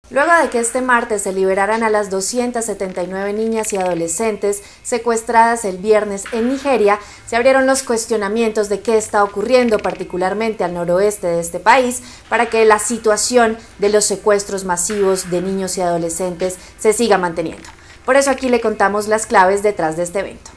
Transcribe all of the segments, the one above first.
Luego de que este martes se liberaran a las 279 niñas y adolescentes secuestradas el viernes en Nigeria, se abrieron los cuestionamientos de qué está ocurriendo particularmente al noroeste de este país para que la situación de los secuestros masivos de niños y adolescentes se siga manteniendo. Por eso aquí le contamos las claves detrás de este evento.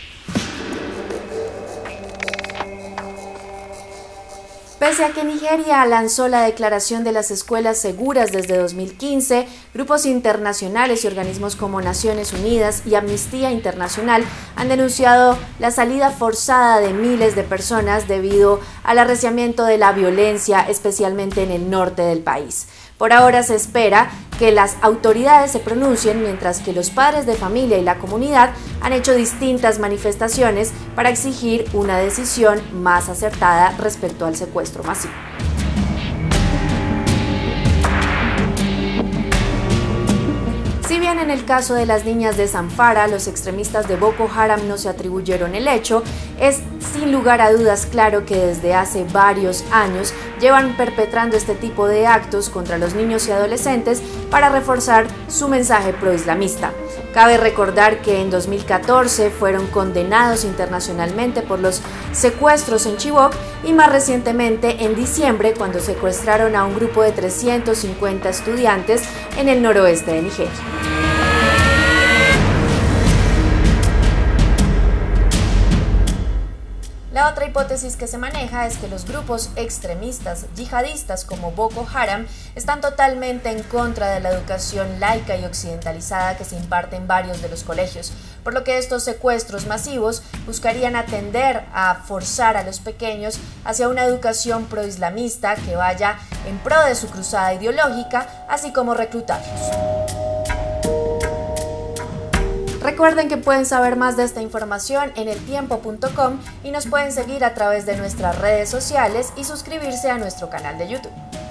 Pese a que Nigeria lanzó la Declaración de las Escuelas Seguras desde 2015, grupos internacionales y organismos como Naciones Unidas y Amnistía Internacional han denunciado la salida forzada de miles de personas debido al arreciamiento de la violencia, especialmente en el norte del país. Por ahora se espera que las autoridades se pronuncien, mientras que los padres de familia y la comunidad han hecho distintas manifestaciones para exigir una decisión más acertada respecto al secuestro masivo. Si bien en el caso de las niñas de Zamfara, los extremistas de Boko Haram no se atribuyeron el hecho, es sin lugar a dudas claro que desde hace varios años llevan perpetrando este tipo de actos contra los niños y adolescentes para reforzar su mensaje proislamista. Cabe recordar que en 2014 fueron condenados internacionalmente por los secuestros en Chibok y más recientemente en diciembre cuando secuestraron a un grupo de 350 estudiantes en el noroeste de Nigeria. La otra hipótesis que se maneja es que los grupos extremistas yihadistas como Boko Haram están totalmente en contra de la educación laica y occidentalizada que se imparte en varios de los colegios, por lo que estos secuestros masivos buscarían atender a forzar a los pequeños hacia una educación proislamista que vaya en pro de su cruzada ideológica, así como reclutarlos. Recuerden que pueden saber más de esta información en eltiempo.com y nos pueden seguir a través de nuestras redes sociales y suscribirse a nuestro canal de YouTube.